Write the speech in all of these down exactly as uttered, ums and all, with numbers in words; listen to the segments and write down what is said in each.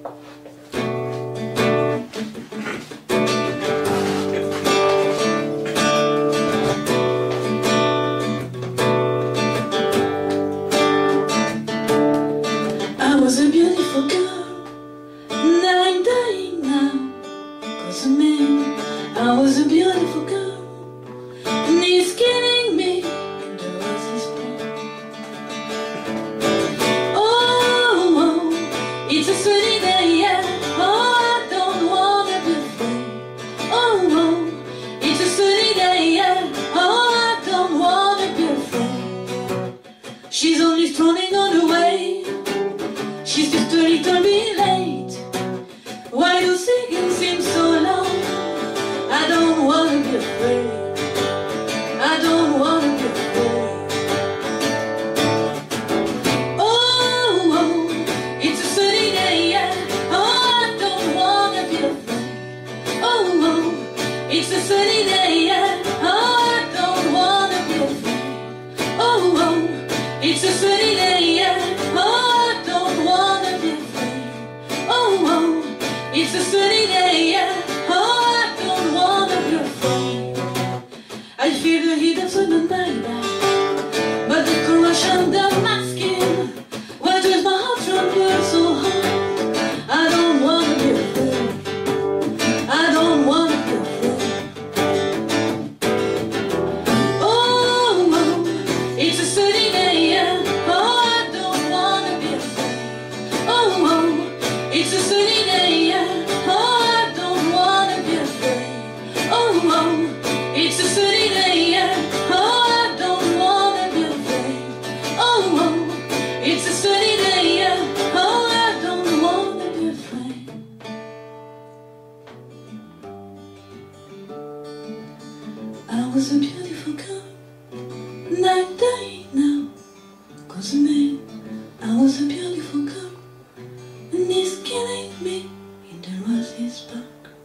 I was a beautiful girl, now I'm dying now, 'cause a man. I was a beautiful girl, and he's killing me, and there was his part. Oh, oh, it's a sunny day, yeah. Oh, I don't wanna be afraid. Oh, oh, it's a sunny day, yeah. Oh, I don't wanna be afraid. She's only strolling on the way. She's just a little bit late. Why do seconds seem so long? I don't wanna be afraid. I don't wanna be afraid. Oh, oh, it's a sunny day, yeah. Oh, I don't wanna be afraid. Oh, oh, it's a sunny day, yeah. Oh, I don't wanna be afraid. Oh, oh, it's a sunny day, yeah. Oh, it's a sunny day, yeah. Oh, I don't wanna be afraid. I feel the heat of sun on my back, but the cold rush under my skin. Why does my heart tremble so hard? I don't wanna be afraid. I don't wanna be afraid. Oh, oh, it's a sunny day, yeah. Oh, I don't wanna be afraid. Oh, oh, it's a sunny day, yeah. It's a sunny day, yeah. Oh, I don't wanna be afraid. Oh, oh, it's a sunny day, yeah. Oh, I don't wanna be afraid. I was a beautiful girl, and I'm dying now, 'cause of me. I was a beautiful girl, and he's killing me, and there was his back.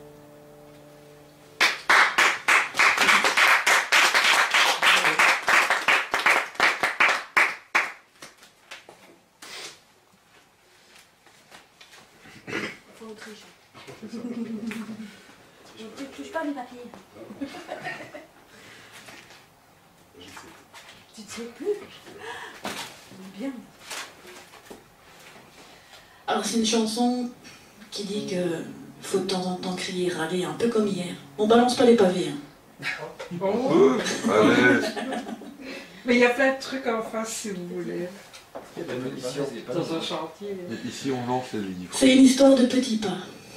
Faut tricher. Tu ne touches pas mes papiers. Tu ne sais plus. Bien. Alors c'est une chanson qui dit que faut de temps en temps crier, râler, un peu comme hier. On balance pas les pavés. Hein. Oh. Mais il y a plein de trucs en face si vous voulez. Il y a de dans un chantier. Ici on lance les livres. C'est une histoire de petits pas.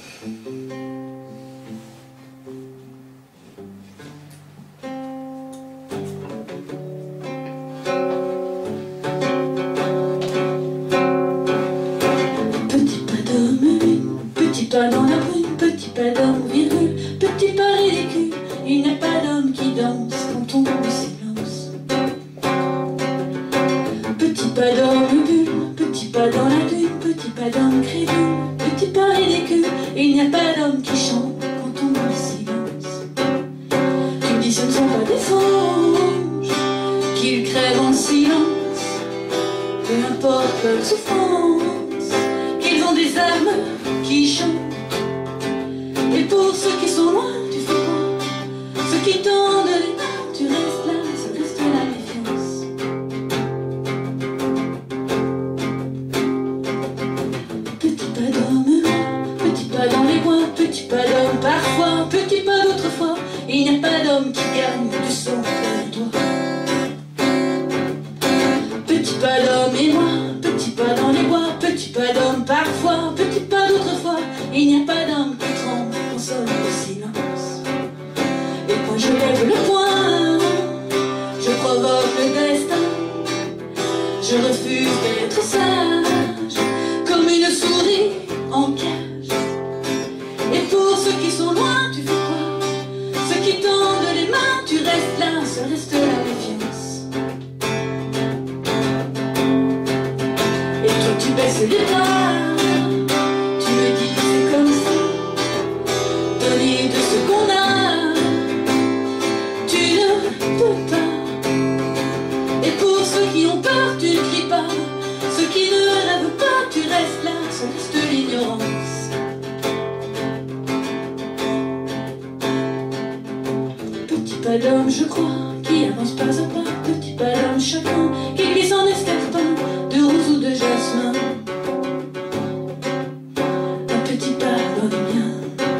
Petit pas d'homme, petit pas dans la brune, petit pas d'homme, virgule, petit pas ridicule. Il n'y a pas d'homme qui danse quand on tombe au silence. Petit pas d'homme bulle, petit pas dans la dune, petit pas d'homme crédule, petit pas ridicule. Il n'y a pas d'homme qui chante quand on tombe au silence. Tu me dis ce ne sont pas des anges qu'ils crèvent en silence, peu importe leur souffrance, qu'ils ont des armes qui chantent. Et pour ceux qui sont loin, tu fais quoi? Ceux qui tendent les mains, tu restes là, ça reste la méfiance. Petit pas d'homme, petit pas dans les bois, petit pas d'homme parfois, petit pas d'autres fois. Il n'y a pas d'homme qui gagne du sang comme toi. Petit pas d'homme et moi, petit pas dans les bois, petit pas d'homme parfois, petit pas d'autres fois. Il n'y a pas d'homme qui tremble au sol de silence. Et quand je lève le poing, je provoque le destin. Je refuse d'être sage, comme une souris en cage. Et pour ceux qui sont loin, tu fais quoi? Ceux qui tendent les mains, tu restes là, ça reste la méfiance. Et toi tu baisses les bras, tu me dis c'est comme ça, donner de ce qu'on a, tu ne peux pas. Et pour ceux qui ont peur, tu ne cries pas, ceux qui ne pas d'homme, je crois, qui avance pas à pas, petit pas d'homme chacun, qui glisse en escarpin, de rose ou de jasmin. Un petit pas dans les miens.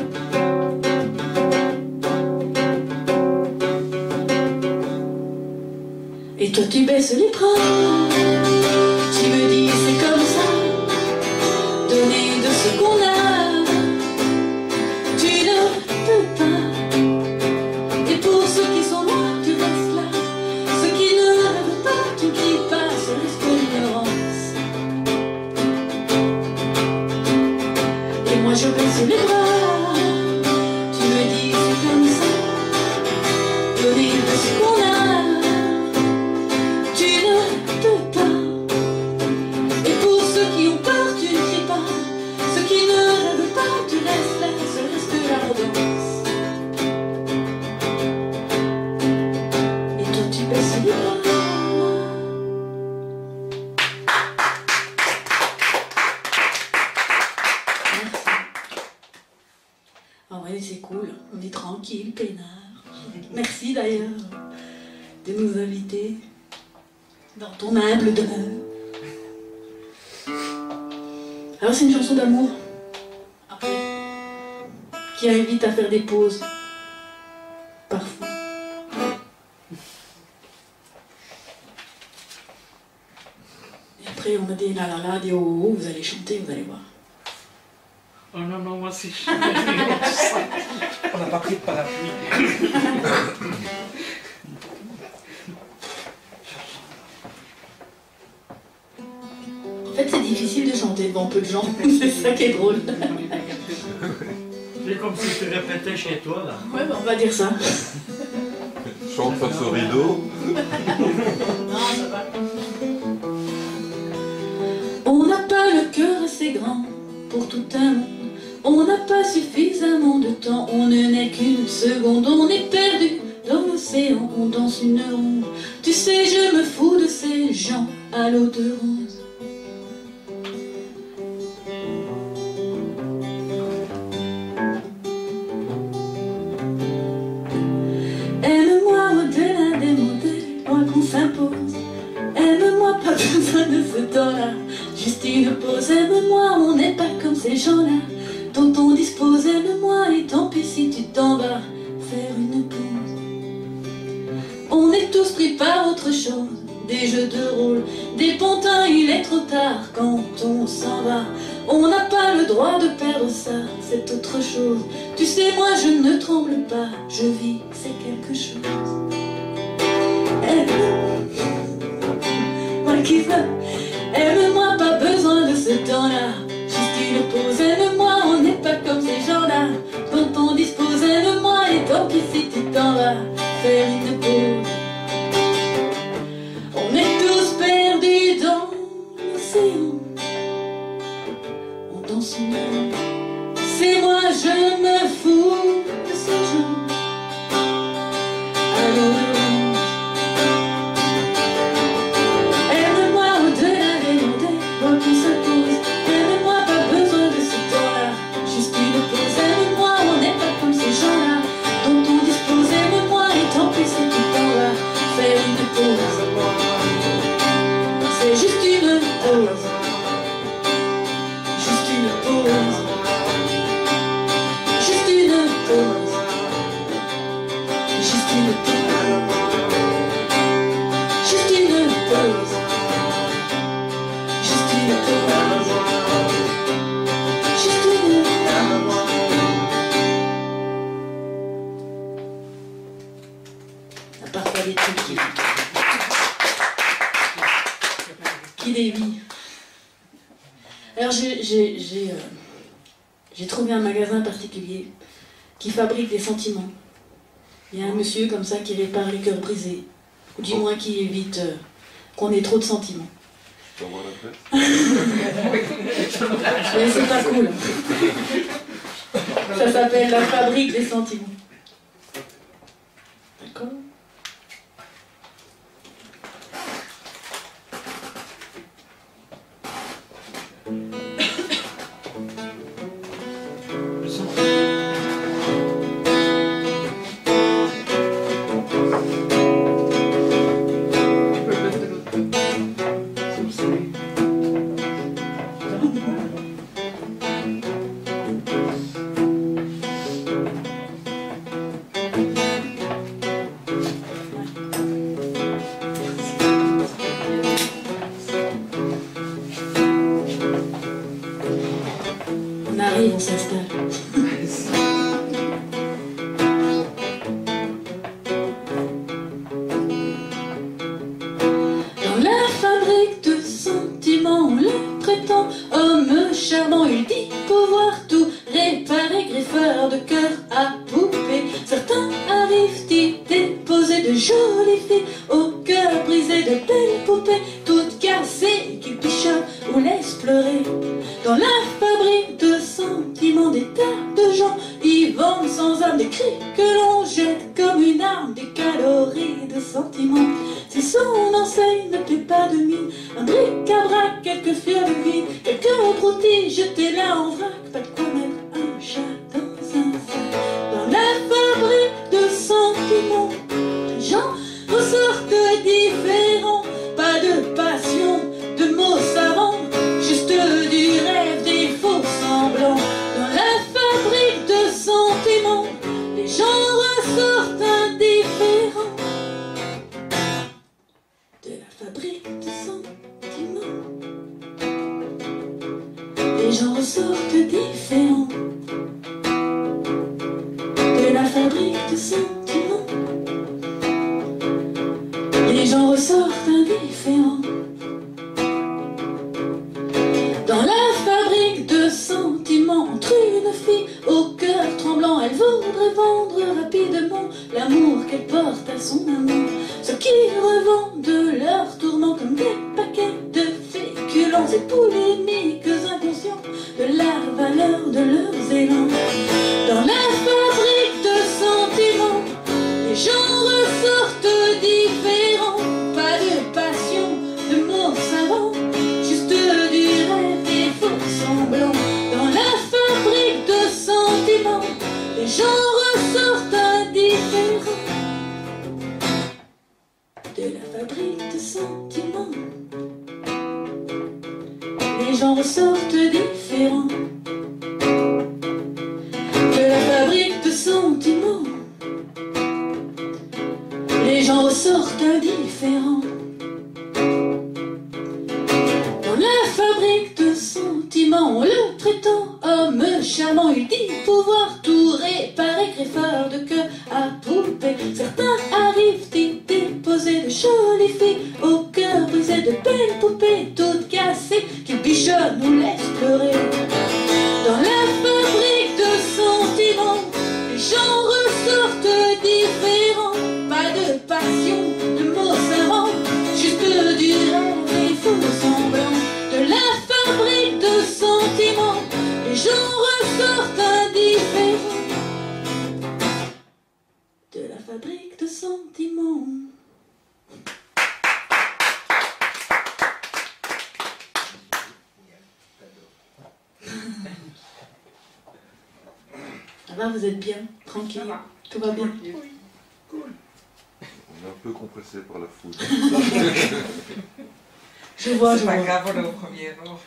Et toi tu baisses les bras, tu me dis c'est comme ça, donner de ce qu'on a. Tu ne peux pas. Et pour ceux qui sont loin, tu restes là. Ceux qui ne rêvent pas, tu cries pas, ce risque d'ignorance. Et moi je baisse les bras, tu me dis c'est comme ça, donner de ce qu'on a. Tu ne peux pas. Et pour ceux qui ont peur, tu ne cries pas. Ceux qui ne rêvent pas, tu restes là, ce reste l'abondance. Et toi tu baisses les bras. Merci. Ah ouais, c'est cool, on est tranquille, peinard. Merci d'ailleurs de nous inviter dans ton humble demeure. Alors c'est une chanson d'amour, après, qui invite à faire des pauses, parfois. Et après on a des la la la, des oh oh, vous allez chanter, vous allez voir. Oh non, non, moi c'est chiant. On n'a pas pris de parapluie. En fait c'est difficile de chanter devant peu de gens, c'est ça qui est drôle. C'est comme si tu répétais chez toi, là. Ouais, bah, on va dire ça. Chante face au rideau. Non, ça va. On n'a pas le cœur assez grand pour tout un monde. On n'a pas suffisamment de temps. On ne n'est qu'une seconde. On est perdu dans l'océan. On danse une ronde. Tu sais, je me fous de ces gens à l'eau de rose. Aime-moi au-delà des modèles, loin qu'on s'impose. Aime-moi, pas besoin de ce temps-là, juste une pause. Aime-moi, on n'est pas comme ces gens-là dont on dispose. Aime-moi et tant pis si tu t'en vas faire une pause. On est tous pris par autre chose, des jeux de rôle, des pantins, il est trop tard quand on s'en va. On n'a pas le droit de perdre ça, c'est autre chose. Tu sais, moi je ne tremble pas, je vis, c'est quelque chose. Aime-moi qui veut, aime-moi, pas besoin de ce temps-là, juste une pause. Aime-moi, on n'est pas comme ces gens-là dont on dispose. Aime-moi et tant pis si tu t'en vas faire une pause. On est tous perdus dans l'océan. On danse une heure. C'est moi, je me fous de ces gens. Alors, aime-moi au-delà des modèles, moi qui se pose. Aime-moi, pas besoin de ce temps-là, juste une pause. Aime-moi, on n'est pas comme ces gens-là dont on dispose. Aime-moi et tant pis si tu t'en vas faire une pause. C'est juste une pause. Juste une pause. Juste une pause. Juste une pause. Juste une pause. Juste une pause. Juste une pause. À parfois des trucs qui... qui dévient. Alors j'ai j'ai j'ai euh, j'ai trouvé un magasin particulier qui fabrique des sentiments. Il y a un monsieur comme ça qui répare les cœurs brisés, ou du moins qui évite euh, qu'on ait trop de sentiments. Mais c'est pas cool. Ça s'appelle la fabrique des sentiments. D'accord ? On arrive, on s'installe. Dans la fabrique de sentiments, on le prétend homme charmant. Il dit pouvoir tout réparer, griffeur de cœur à poupée. Certains arrivent y déposer de jolies filles au cœur brisé, de belles poupées toutes cassées qu'ils pichonnent ou laissent pleurer. Dans la fabrique de sentiments, des tas de gens y vendent sans âme des cris que l'on jette comme une arme, des calories de sentiments. Si son enseigne ne paie pas de mine, un bric-à-brac, quelques fioles vides, quelques broutilles jetées là en vrac, pas de quoi mettre un chat dans un sac. Dans la fabrique de sentiments, les gens ressortent différents, pas de passion, de mots savants, juste du rêve, des faux semblants. Dans la fabrique de sentiments, les gens ressortent indifférents. De la fabrique de sentiments, les gens ressortent différents. De la fabrique de sentiments, les gens ressortent indifférents. Dans la fabrique de sentiments, entre une fille au cœur tremblant, elle voudrait vendre rapidement l'amour qu'elle porte à son amant. Ceux qui revendent leurs tourments comme des paquets de féculents et polémiques inconscients de la valeur de leurs élans. Dans la fabrique de sentiments, les gens ressortent différents, pas de passion, de mots savants, juste du rêve, des faux semblants. Dans la fabrique de sentiments, les gens ressortent indifférents. De la fabrique de sentiments, les gens ressortent différents. De la fabrique de sentiments, les gens ressortent indifférents. Dans la fabrique de sentiments, on le prétend homme charmant. Il dit pouvoir tout réparer, griffeur de cœur à poupée. Certains arrivent y déposer de jolies filles au cœur brisé, de belles poupées toutes cassées qu'ils bichonnent ou laissent pleurer. Dans la fabrique de sentiments, les gens ressortent différents, pas de passion, de mots savants, juste du rêve et faux semblants. De la fabrique de sentiments, les gens ressortent indifférents. De la fabrique de sentiments. Ça va, vous êtes bien, tranquille, tout va bien. On est un peu compressé par la foudre. Je vois, je C'est pas vois. grave, on est au premier rang.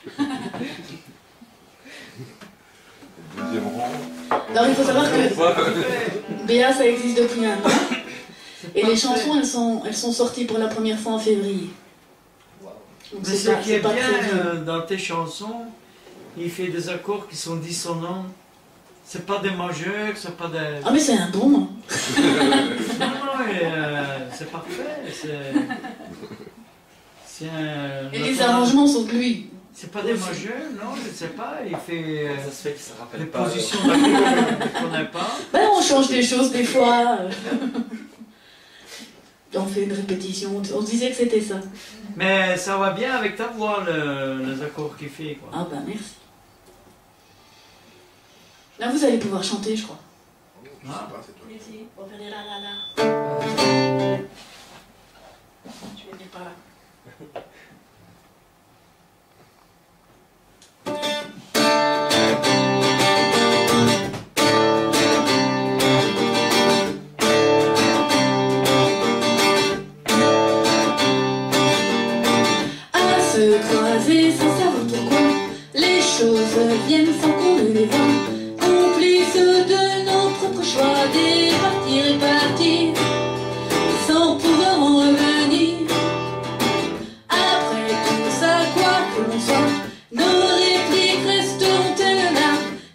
Deuxième rang. Alors il faut savoir que Béa, ça existe depuis un an. Et les chansons, elles sont, elles sont sorties pour la première fois en février. Donc Mais c'est ce pas- qui c'est est pas bien très vieux. euh, dans tes chansons, il fait des accords qui sont dissonants. C'est pas des majeurs, c'est pas des... Ah mais c'est un bon. Non, non, et, euh, c'est parfait. C'est... c'est un... Et les arrangements sont de lui. C'est pas des majeurs, non, je ne sais pas. Il fait euh, Ça se fait que ça rappelle des pas. positions d'accords qu'on ne connaît pas. Ben on change des choses des fois. euh. On fait une répétition. On disait que c'était ça. Mais ça va bien avec ta voix, le- les accords qu'il fait, quoi. Ah bah merci. Là vous allez pouvoir chanter, je crois. Ah. Merci. On va faire des la la la. Tu es pas là. À se croiser sans savoir pourquoi, les choses viennent sans qu'on ne les voie. Complices de nos propres choix, départir et partir, sans pouvoir en revenir. Après tout ça, quoi que l'on soit, nos répliques resteront-elles là,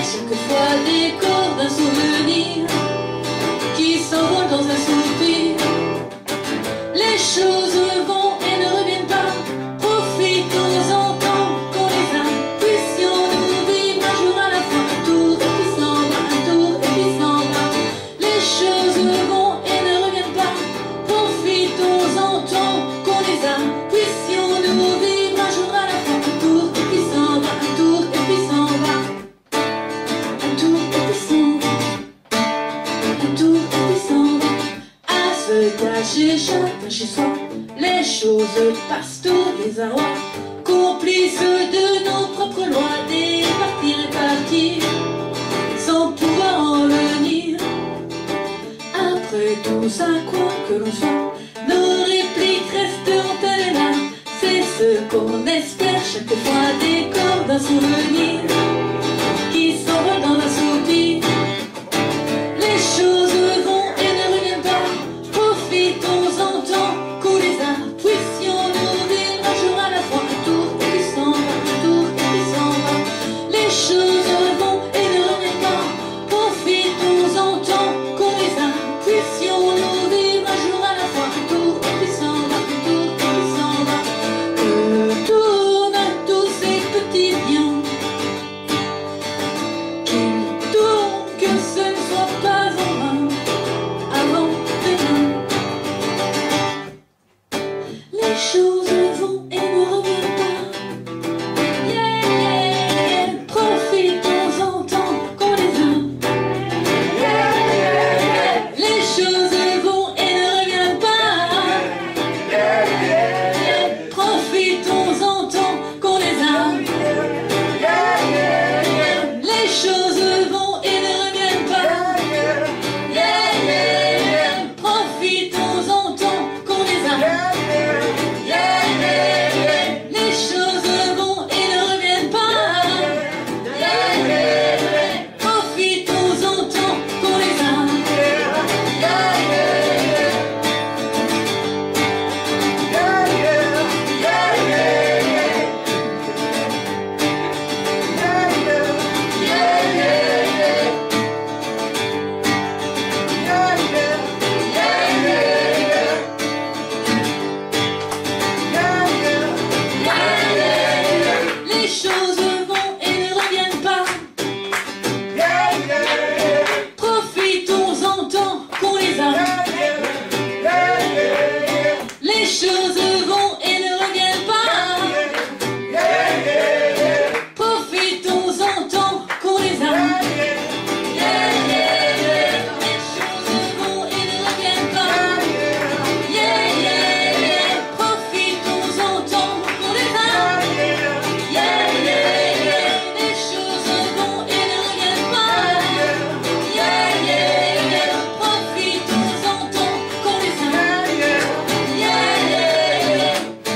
chaque fois décor d'un souvenir qui s'envole dans un soupir. Les choses vont et ne reviennent pas, profitons-en tant qu'on les a. Puissions-nous vivre un jour à la fois, un tour et puis s'en va, un tour et puis s'en va. Les choses vont et ne reviennent pas, profitons-en tant qu'on les a. Puissions-nous vivre un jour à la fois, un tour et puis s'en va, un tour et puis s'en va. Un tour et puis s'en va, un tour et puis s'en va. À se cacher chacun chez soi, les choses passent au désarroi. Complices de nos propres lois, départir et partir, sans pouvoir en venir. Après tout ça, quoi que l'on soit, nos répliques resteront elles là. C'est ce qu'on espère chaque fois, décor d'un souvenir qui s'envole dans un soupir. Les choses vont et ne reviennent pas, profitons-en tant qu'on les a. Puissions-nous vivre un jour à la fois, un tour et puis s'en va, un tour et puis s'en va. Les choses vont et ne reviennent pas, profitons-en tant qu'on les a. Puissions-nous vivre un jour à la fois, un tour et puis s'en va, un tour et puis s'en va. Que tournent tous ces petits biens, qu'ils tournent, que ce ne soit pas en vain, avant demain. Les choses vont et ne reviennent pas. Yeah, yeah, profitons-en tant qu'on les a. Yeah, yeah, les choses vont et ne reviennent pas. Yeah, yeah, profitons-en tant qu'on les a. Yeah, yeah, les choses vont et ne reviennent pas. Yeah, yeah, profitons-en tant qu'on les a. Yeah, yeah, les choses vont et ne reviennent pas. Yeah, yeah, profitons-en tant qu'on les a. Yeah, les choses vont et ne reviennent pas. Profitons-en tant qu'on les a. Les choses vont et ne reviennent pas. Profitons-en tant qu'on les a. Yeah, yeah, les choses vont et ne reviennent pas. Yeah, yeah, profitons-en tant qu'on les a. Yeah, yeah, les choses vont et ne reviennent pas. Yeah, yeah, profitons-en tant qu'on les a. Yeah, yeah.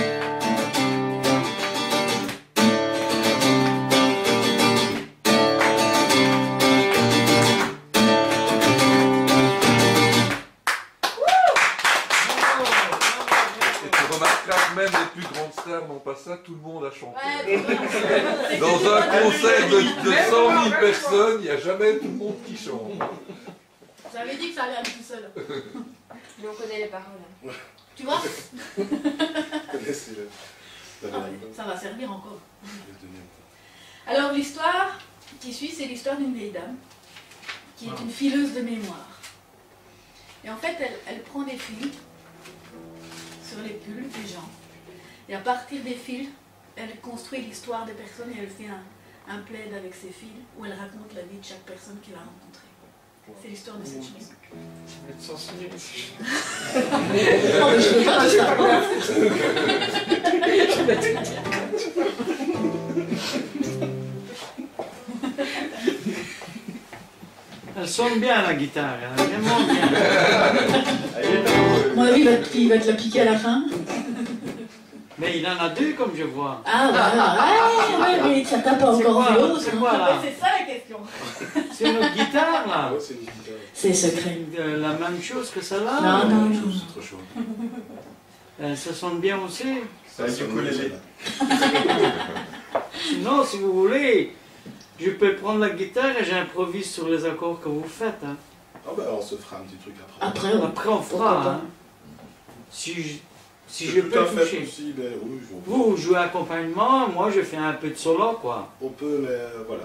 Et tu remarqueras que même les plus grandes stars n'ont pas ça, tout le monde a chanté. Ouais, Dans un concert de, de cent mille personnes, il n'y a jamais tout le monde qui chante. J'avais dit que ça allait aller tout seul. Mais on connaît les paroles. Hein. Tu vois? Connaissez le- la Ah, dernière. ça va servir encore. Le deuxième. Alors l'histoire qui suit, c'est l'histoire d'une vieille dame qui est une fileuse de mémoire. Et en fait, elle, elle prend des fils sur les pulls des gens. Et à partir des fils, elle construit l'histoire des personnes et elle fait un, un plaid avec ses fils où elle raconte la vie de chaque personne qu'elle a rencontrée. C'est l'histoire de cette chanson. Je vais être censuré. Oh, mais je veux pas tout ça. Elle sonne bien la guitare, elle est vraiment bien. À mon avis, il va, te- il va te la piquer à la fin. Mais il en a deux comme je vois. Ah, voilà. Ouais, ouais, mais ça t'a pas C'est encore quoi, vu l'autre. c'est quoi là? C'est ça la question. C'est notre guitare là. Ouais, c'est une guitare. C'est secret. Euh, la même chose que celle-là. Non, non, non. C'est trop chaud. Euh, ça sonne bien aussi. C'est un ukulélé. Sinon, si vous voulez, je peux prendre la guitare et j'improvise sur les accords que vous faites. Hein. Ah ben on se fera un petit truc après. Après, on- Après, on fera. Hein. Si je, si je tout peux à fait toucher. possible, eh oui, on peut. Vous jouez accompagnement, moi je fais un peu de solo, quoi. On peut, mais euh, voilà.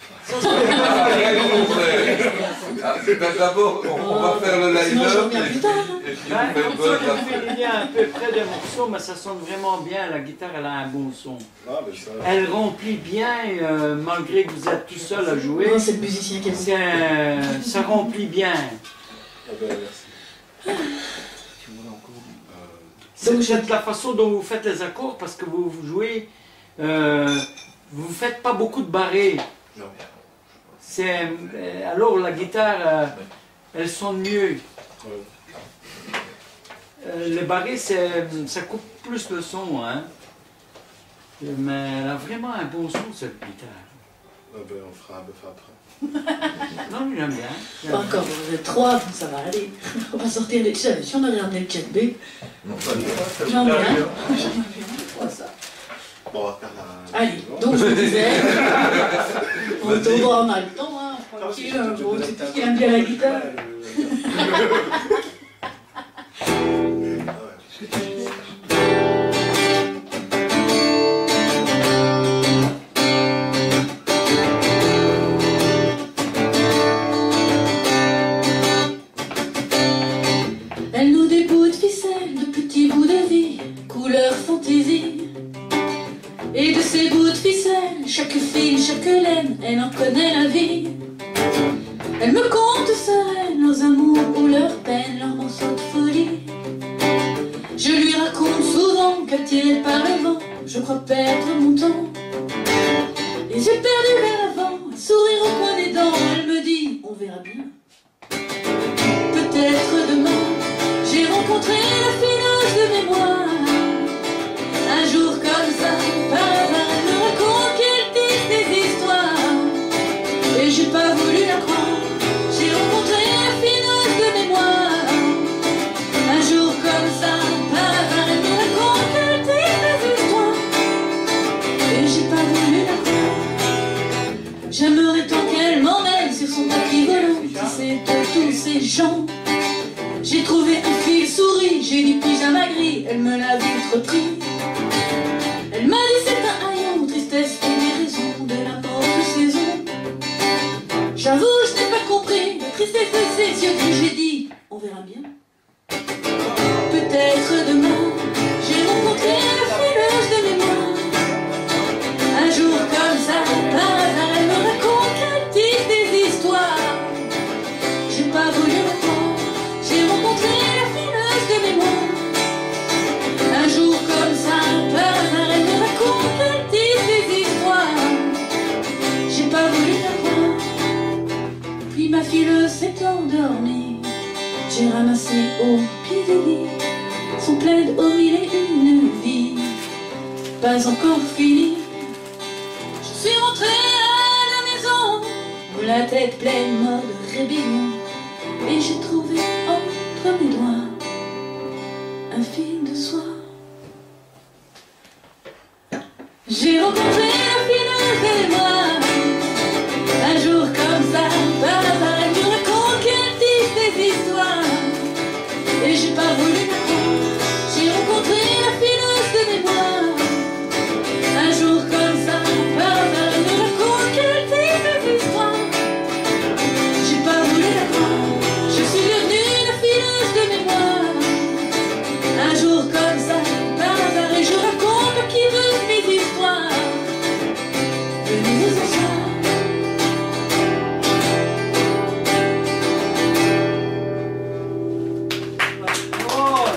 Ah, c'est pas d'abord, on, on va faire le Sinon, je line-up reviens et plus puis, tard. et puis Ben, on fait comme le ça, buzz je après. fais lien un peu près des morceaux, mais ça sonne vraiment bien. La guitare, elle a un bon son. Ah, mais ça. Elle remplit bien, euh, malgré que vous êtes tout seul à jouer. Non, c'est le musicien qui est C'est, euh, ça remplit bien. Ah ben merci. Tu voulais encore Euh, C'est Donc, peut-être la façon dont vous faites les accords, parce que vous, vous jouez, euh, vous faites pas beaucoup de barrés. non. C'est, euh, alors la guitare, euh, elle sonne mieux. Ouais. Euh, les barrés, c'est, ça coupe plus le son, hein. Mais elle a vraiment un bon son, cette guitare. Ah ben on fera un bœuf après. Non, j'aime bien. j'aime Pas encore, vous êtes trois, donc ça va aller. On va sortir les tchèques. Si on avait ramené le tchèque B, Non, pas bien. j'en ai un. J'en ai trois, ça. Bon, on va faire la. Allez, donc je disais, on tombera en même temps, hein, tranquille, Ah, un jour, c'est qui aime bien la guitare. Ah ouais. Elle noue des bouts de ficelle, de petits bouts de vie, couleur fantaisie. Et de ces bouts de ficelle, chaque fil, chaque laine, elle en connaît la vie. Elle me conte sereine leurs amours ou leurs peines, leurs morceaux de folie. Je lui raconte souvent qu'attirée par le vent, je crois perdre mon temps. Les yeux perdus vers l'avant, un sourire au coin des dents, elle me dit, on verra bien. Peut-être demain, j'ai rencontré la fileuse de mémoire. Un jour comme ça, par hasard, elle me raconte qu'elle tisse des histoires. Et j'ai pas voulu la croire, j'ai rencontré la fileuse de mémoire. Un jour comme ça, par hasard, elle me raconte qu'elle tisse des histoires. Et j'ai pas voulu la croire. J'aimerais tant qu'elle m'emmène sur son tapis volant, tissé de tous ces gens. J'ai trouvé un fil souris, j'ai dit pyjama gris, elle me l'a vite repris. Elle m'a dit c'est un haillon, tristesse et des raisons de n'importe saison. J'avoue, je n'ai pas compris la tristesse de ses yeux que j'ai dit, on verra bien. Peut-être demain, j'ai rencontré la fileuse de mémoire. Un jour comme ça, par hasard, elle me raconte qu'elle tisse des histoires. J'ai pas voulu la croire, j'ai rencontré la fileuse de mémoire. Un jour comme ça, par hasard, elle me raconte qu'elle tisse des histoires. J'ai pas voulu la croire. Puis ma fileuse s'est endormie. J'ai ramassé au pied du lit son plaid aux mille et une vies. Pas encore fini. Je suis rentrée à la maison, la tête pleine mode rébellion. Et j'ai trouvé entre mes doigts un fil de soie. J'ai rencontré la fileuse de mémoire. Un jour comme ça, par hasard, elle me raconte qu'elle tisse des histoires. Et j'ai pas voulu la croire, j'ai rencontré la fileuse de mémoire. Un jour comme ça, par hasard, elle me raconte qu'elle tisse des histoires. J'ai pas voulu la croire, je suis devenue la fileuse de mémoire. Un jour comme ça, par hasard, et je raconte à qui veut mes histoires. Venez vous asseoir. Oh,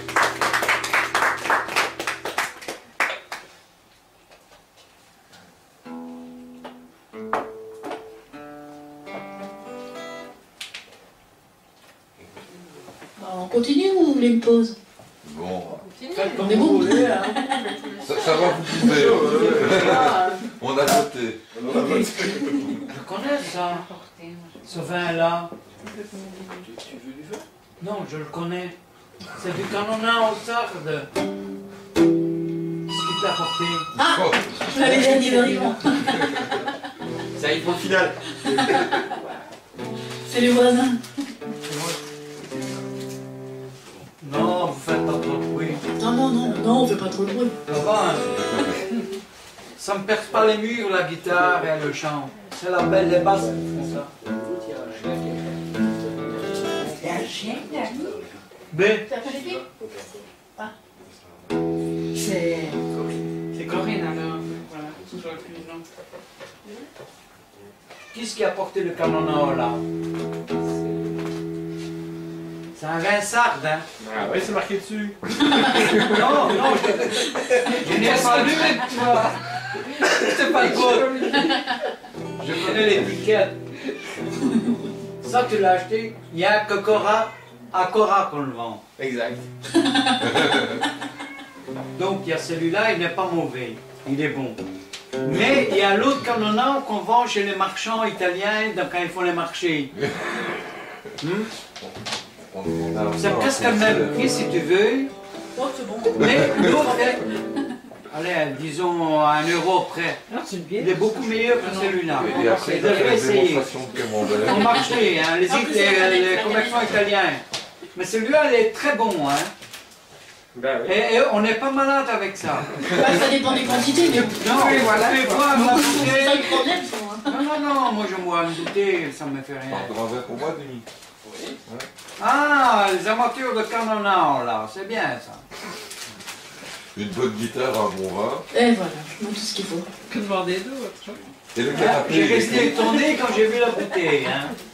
Alors, on continue ou vous voulez une pause? Bon, Faites comme On est vous bon. voulez, hein. ça, ça va, vous pouvez. On a noté. je connais ça, ce vin-là. Tu veux du vin? Non, je le connais. C'est du canona au sarde. Ce qu'il t'a apporté. Ah, Oh, je l'avais déjà dit, Dorian. Ça y Au final. C'est les voisins. Non, vous faites pas trop de bruit. Non, non, non, non, on fait pas trop de bruit. Ça va, hein? Ça me perce pas les murs, la guitare et le chant. C'est la belle, les basses qui font ça. Il y a un chien qui a mis. B. Ça fait des filles? C'est. C'est Corinne alors. Voilà, c'est sur le cuisine. Qui est-ce qui a porté le canonau là? C'est un Vinsard, hein? Ah oui, c'est marqué dessus. Non, non, je, je n'ai pas lu, tu vois. C'est pas le code. Je connais l'étiquette. Ça, tu l'as acheté? Il y a que Cora, à Cora qu'on le vend. Exact. Donc, il y a celui-là, il n'est pas mauvais. Il est bon. Mais il y a l'autre canonau qu'on vend chez les marchands italiens donc quand ils font les marchés. Hmm? C'est presque le même prix si tu veux. Oh, c'est bon. Mais l'autre est, allez, disons à un euro près. Ah, c'est une vieille. Il est beaucoup meilleur que celui-là. Et après, Vous il a fait devez la essayer. démonstration de camembert. Au marché, hein, les, En plus, les, c'est les, la commerçants dernière. italiens. Mais celui-là, il est très bon. Hein. Ben oui. Et, et on n'est pas malade avec ça. Bah, ça dépend des quantités, mais Non, Oui, voilà. tu peux boire la c'est ça bouteille. le problème, ça. Hein. Non, non, non, moi je bois une bouteille, ça me fait rien. Encore un verre pour moi, Denis. Ah, les amateurs de canonau, là, c'est bien ça. Une bonne guitare, un bon vin. Et voilà, je montre tout ce qu'il faut. Que demander d'autre? Et le Ah, canapé. J'ai il est resté cool. étonné quand j'ai vu la bouteille. Hein.